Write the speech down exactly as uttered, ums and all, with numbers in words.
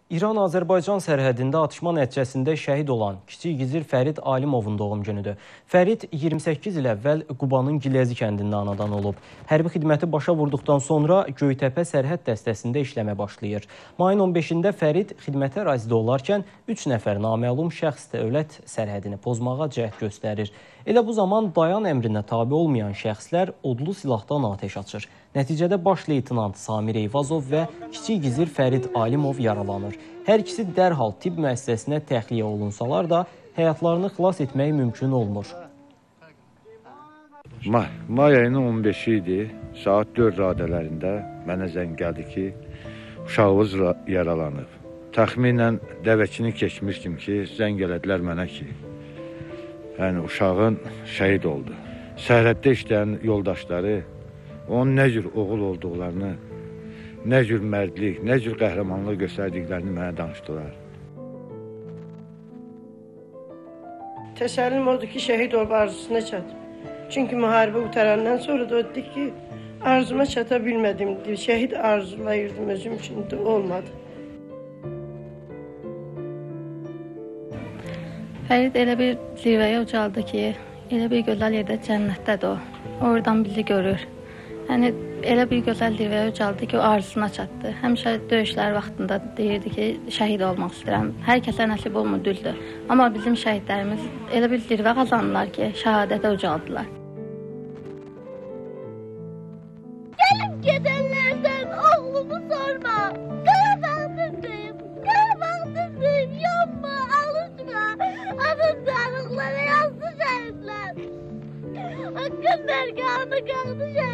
İran-Azərbaycan sərhədində atışma nəticəsində şəhid olan kiçik gizir Fərid Alimovun doğum günüdür. Fərid iyirmi səkkiz il əvvəl Qubanın Giləzi kəndində anadan olub. Hərbi xidməti başa vurduqdan sonra Göytəpə sərhəd dəstəsində işləmə başlayır. Mayın on beşində Fərid xidməti ərazidə olarkən üç nəfər naməlum şəxs dövlət sərhədini pozmağa cəhd göstərir. Elə bu zaman dayan əmrinə tabi olmayan şəxslər odlu silahdan atəş açır. Nəticədə baş leytenant Samir Eyvazov və kiçik gizir Fərid Alimov yaralanır. Hər ikisi dərhal tibb müəssisəsinə təxliyə olunsalar da həyatlarını xilas etmək mümkün olmur. May, may ayının on beşi idi. Saat dörd radələrində mənə zəng gəldi ki, uşağımız yaralanıb. Təxminən dəvəkini keçmişdim ki, zəng elədilər mənə ki, yəni uşağın şəhid oldu. Sərhəddə işləyən yoldaşları onun nə cür oğul olduqlarını, nə cür mərdlik, nə cür qəhrəmanlıq göstərdiklərini mənə danışdılar. Təsəllim oldu ki, şəhid olub arzusuna çatıb. Çünki müharibə qutarandan sonra da dedik ki, arzuma çata bilmədim. Şəhid arzulayırdım özüm üçün də olmadı. Fərid elə bir zirvəyə ucaldı ki, elə bir gözəl yerdə cənnətdədir o. Oradan bizi görür. Yəni, elə bir gözəl zirvəyə ucaldı ki, o arzusuna çatdı. Həmişə döyüşlər vaxtında deyirdi ki, şəhid olmaq istəyirəm. Hər kəsə nəsib olmur, düzdür. Amma bizim şəhidlərimiz elə bir zirvə qazandılar ki, şəhadətə ucaldılar. Gəlib gedənlərdən oğlumu sorma. Qarabağdındayım, Qarabağdındayım, yanma, alışma. Adım dağlıqlara yazdı şəhidlər. Hakkın dergahını kaldı şəhidlər.